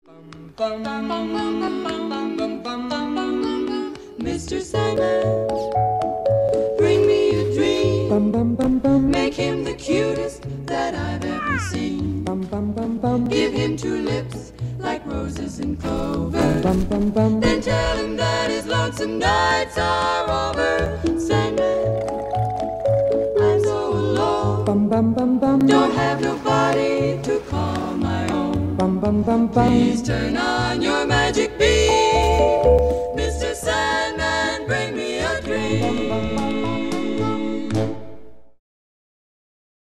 Mr. Sandman, bring me a dream. Make him the cutest that I've ever seen. Give him two lips like roses and clover. Then tell him that his lonesome nights are over. Sandman, I'm so alone. Don't have nobody to call my own. Please turn on your